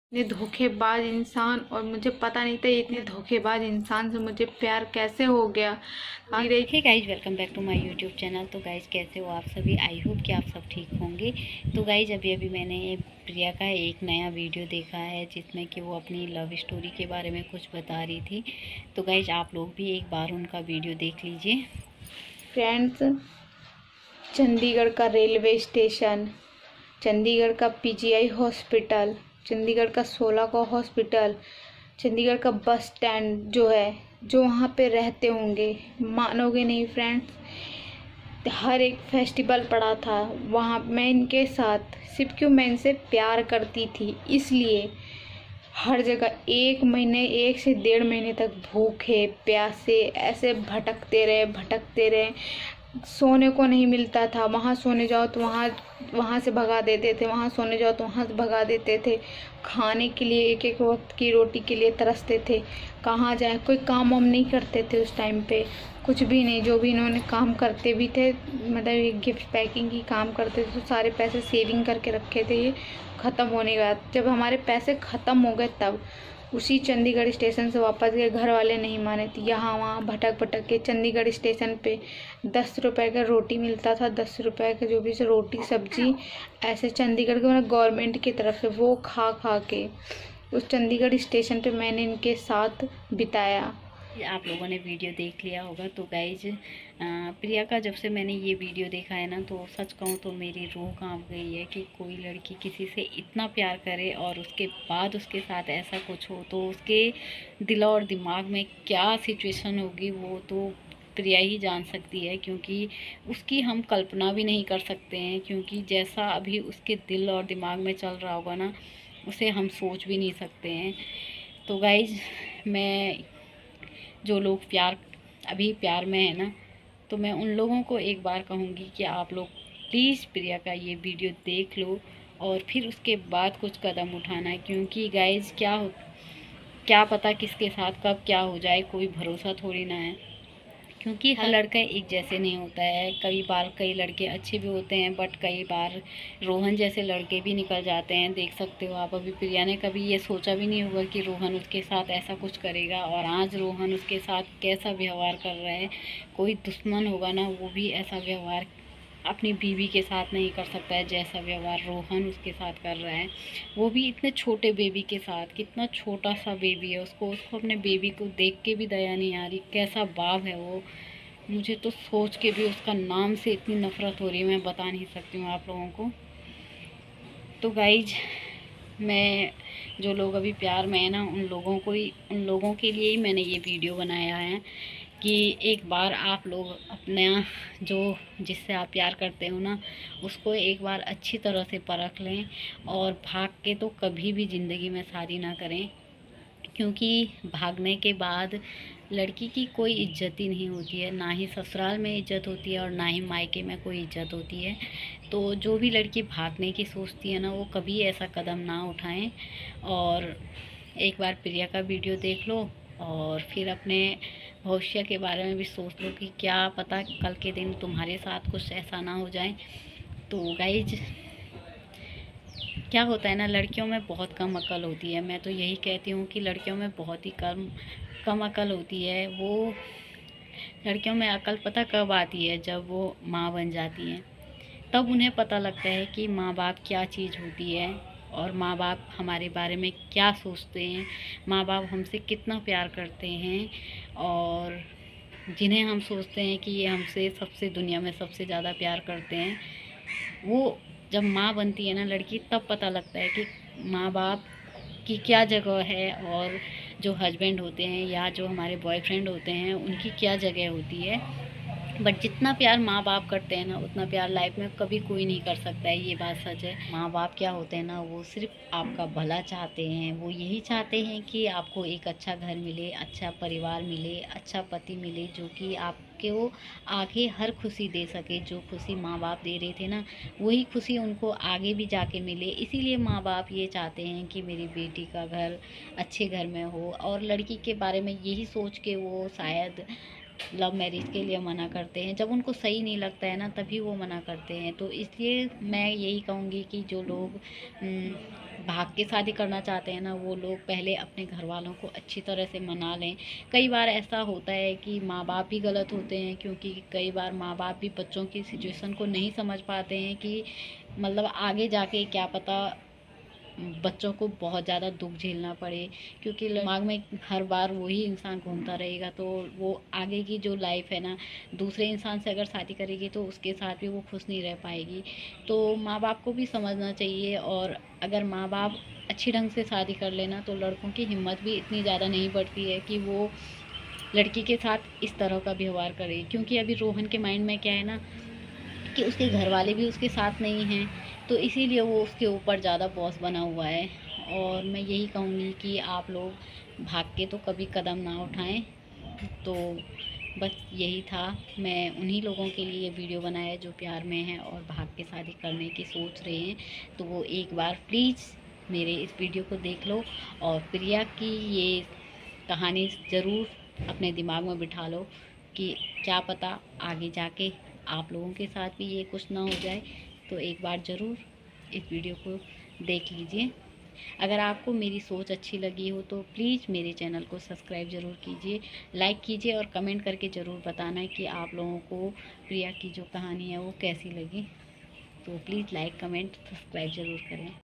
इतने धोखेबाज इंसान, और मुझे पता नहीं था इतने धोखेबाज इंसान से मुझे प्यार कैसे हो गया। Hey guys, welcome back to my YouTube channel. तो गाइज, कैसे हो आप सभी? आई होप कि आप सब ठीक होंगे। तो गाइज, अभी अभी मैंने प्रिया का एक नया वीडियो देखा है जिसमें कि वो अपनी लव स्टोरी के बारे में कुछ बता रही थी। तो गाइज, आप लोग भी एक बार उनका वीडियो देख लीजिए। फ्रेंड्स, चंडीगढ़ का रेलवे स्टेशन, चंडीगढ़ का पीजीआई हॉस्पिटल, चंडीगढ़ का 16 का हॉस्पिटल, चंडीगढ़ का बस स्टैंड जो है, जो वहाँ पे रहते होंगे, मानोगे नहीं फ्रेंड्स, हर एक फेस्टिवल पड़ा था वहाँ। मैं इनके साथ सिर्फ क्यों, मैं इनसे प्यार करती थी इसलिए हर जगह 1 महीने, 1 से 1.5 महीने तक भूखे प्यासे ऐसे भटकते रहे। सोने को नहीं मिलता था, वहाँ सोने जाओ तो वहाँ वहाँ से भगा देते थे, वहाँ सोने जाओ तो वहाँ से भगा देते थे। खाने के लिए एक एक वक्त की रोटी के लिए तरसते थे। कहाँ जाए, कोई काम वाम नहीं करते थे उस टाइम पे, कुछ भी नहीं। जो भी इन्होंने काम करते भी थे, मतलब ये गिफ्ट पैकिंग की काम करते थे, तो सारे पैसे सेविंग करके रखे थे ये ख़त्म होने के बाद। जब हमारे पैसे ख़त्म हो गए तब उसी चंडीगढ़ स्टेशन से वापस गए। घर वाले नहीं माने थे, यहाँ वहाँ भटक भटक के चंडीगढ़ स्टेशन पे 10 रुपए का रोटी मिलता था, 10 रुपए का जो भी से रोटी सब्जी, ऐसे चंडीगढ़ के मतलब गवर्नमेंट की तरफ से वो खा खा के उस चंडीगढ़ स्टेशन पे मैंने इनके साथ बिताया। आप लोगों ने वीडियो देख लिया होगा। तो गाइज, प्रिया का जब से मैंने ये वीडियो देखा है ना, तो सच कहूँ तो मेरी रूह कांप गई है कि कोई लड़की किसी से इतना प्यार करे और उसके बाद उसके साथ ऐसा कुछ हो, तो उसके दिल और दिमाग में क्या सिचुएशन होगी वो तो प्रिया ही जान सकती है। क्योंकि उसकी हम कल्पना भी नहीं कर सकते हैं, क्योंकि जैसा अभी उसके दिल और दिमाग में चल रहा होगा ना, उसे हम सोच भी नहीं सकते हैं। तो गाइज, मैं जो लोग अभी प्यार में है ना, तो मैं उन लोगों को एक बार कहूँगी कि आप लोग प्लीज़ प्रिया का ये वीडियो देख लो और फिर उसके बाद कुछ कदम उठाना। क्योंकि गाइज, क्या पता किसके साथ कब क्या हो जाए, कोई भरोसा थोड़ी ना है। क्योंकि हर लड़का एक जैसे नहीं होता है। कई बार कई लड़के अच्छे भी होते हैं, बट कई बार रोहन जैसे लड़के भी निकल जाते हैं। देख सकते हो आप, अभी प्रिया ने कभी ये सोचा भी नहीं होगा कि रोहन उसके साथ ऐसा कुछ करेगा, और आज रोहन उसके साथ कैसा व्यवहार कर रहा है। कोई दुश्मन होगा ना, वो भी ऐसा व्यवहार अपनी बीवी के साथ नहीं कर सकता है जैसा व्यवहार रोहन उसके साथ कर रहा है। वो भी इतने छोटे बेबी के साथ, कितना छोटा सा बेबी है, उसको अपने बेबी को देख के भी दया नहीं आ रही। कैसा बाप है वो, मुझे तो सोच के भी उसका नाम से इतनी नफ़रत हो रही है, मैं बता नहीं सकती हूँ आप लोगों को। तो गाइज, मैं जो लोग अभी प्यार में है ना, उन लोगों के लिए ही मैंने ये वीडियो बनाया है कि एक बार आप लोग अपना जो जिससे आप प्यार करते हो ना, उसको एक बार अच्छी तरह से परख लें, और भाग के तो कभी भी ज़िंदगी में शादी ना करें। क्योंकि भागने के बाद लड़की की कोई इज्जत ही नहीं होती है, ना ही ससुराल में इज्जत होती है और ना ही मायके में कोई इज्जत होती है। तो जो भी लड़की भागने की सोचती है ना, वो कभी ऐसा कदम ना उठाएं। और एक बार प्रिया का वीडियो देख लो और फिर अपने भविष्य के बारे में भी सोच लो कि क्या पता कल के दिन तुम्हारे साथ कुछ ऐसा ना हो जाए। तो गाइज, क्या होता है ना, लड़कियों में बहुत कम अकल होती है। मैं तो यही कहती हूँ कि लड़कियों में बहुत ही कम कम अकल होती है। वो लड़कियों में अकल पता कब आती है, जब वो माँ बन जाती हैं। तब उन्हें पता लगता है कि माँ बाप क्या चीज़ होती है, और माँ बाप हमारे बारे में क्या सोचते हैं, माँ बाप हमसे कितना प्यार करते हैं। और जिन्हें हम सोचते हैं कि ये हमसे सबसे दुनिया में सबसे ज़्यादा प्यार करते हैं, वो जब माँ बनती है ना लड़की, तब पता लगता है कि माँ बाप की क्या जगह है, और जो हस्बैंड होते हैं या जो हमारे बॉयफ्रेंड होते हैं उनकी क्या जगह होती है। बट जितना प्यार माँ बाप करते हैं ना, उतना प्यार लाइफ में कभी कोई नहीं कर सकता है, ये बात सच है। माँ बाप क्या होते हैं ना, वो सिर्फ आपका भला चाहते हैं। वो यही चाहते हैं कि आपको एक अच्छा घर मिले, अच्छा परिवार मिले, अच्छा पति मिले, जो कि आपके वो आगे हर खुशी दे सके। जो खुशी माँ बाप दे रहे थे ना, वही खुशी उनको आगे भी जाके मिले। इसीलिए माँ बाप ये चाहते हैं कि मेरी बेटी का घर अच्छे घर में हो, और लड़की के बारे में यही सोच के वो शायद लव मैरिज के लिए मना करते हैं। जब उनको सही नहीं लगता है ना, तभी वो मना करते हैं। तो इसलिए मैं यही कहूँगी कि जो लोग भाग के शादी करना चाहते हैं ना, वो लोग पहले अपने घर वालों को अच्छी तरह से मना लें। कई बार ऐसा होता है कि माँ बाप भी गलत होते हैं, क्योंकि कई बार माँ बाप भी बच्चों की सिचुएशन को नहीं समझ पाते हैं कि मतलब आगे जाके क्या पता बच्चों को बहुत ज़्यादा दुख झेलना पड़े, क्योंकि दिमाग में हर बार वही इंसान घूमता रहेगा, तो वो आगे की जो लाइफ है ना, दूसरे इंसान से अगर शादी करेगी तो उसके साथ भी वो खुश नहीं रह पाएगी। तो माँ बाप को भी समझना चाहिए, और अगर माँ बाप अच्छी ढंग से शादी कर लेना तो लड़कों की हिम्मत भी इतनी ज़्यादा नहीं बढ़ती है कि वो लड़की के साथ इस तरह का व्यवहार करे। क्योंकि अभी रोहन के माइंड में क्या है ना, कि उसके घर वाले भी उसके साथ नहीं हैं, तो इसीलिए वो उसके ऊपर ज़्यादा बॉस बना हुआ है। और मैं यही कहूँगी कि आप लोग भाग के तो कभी कदम ना उठाएं। तो बस यही था, मैं उन्हीं लोगों के लिए वीडियो बनाया जो प्यार में हैं और भाग के शादी करने की सोच रहे हैं। तो वो एक बार प्लीज़ मेरे इस वीडियो को देख लो, और प्रिया की ये कहानी ज़रूर अपने दिमाग में बिठा लो कि क्या पता आगे जाके आप लोगों के साथ भी ये कुछ ना हो जाए। तो एक बार ज़रूर इस वीडियो को देख लीजिए। अगर आपको मेरी सोच अच्छी लगी हो तो प्लीज़ मेरे चैनल को सब्सक्राइब ज़रूर कीजिए, लाइक कीजिए, और कमेंट करके ज़रूर बताना कि आप लोगों को प्रिया की जो कहानी है वो कैसी लगी। तो प्लीज़ लाइक, कमेंट, सब्सक्राइब ज़रूर करें।